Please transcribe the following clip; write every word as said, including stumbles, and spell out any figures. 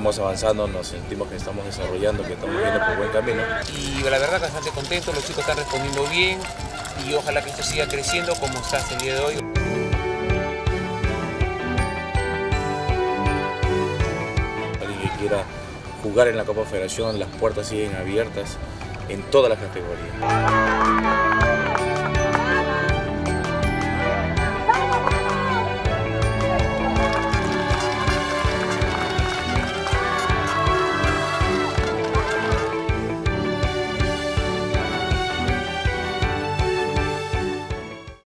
estamos avanzando, nos sentimos que estamos desarrollando, que estamos yendo por buen camino. Y la verdad bastante contento, los chicos están respondiendo bien y ojalá que esto siga creciendo como está hasta el día de hoy. Alguien que quiera jugar en la Copa Federación, las puertas siguen abiertas en todas las categorías.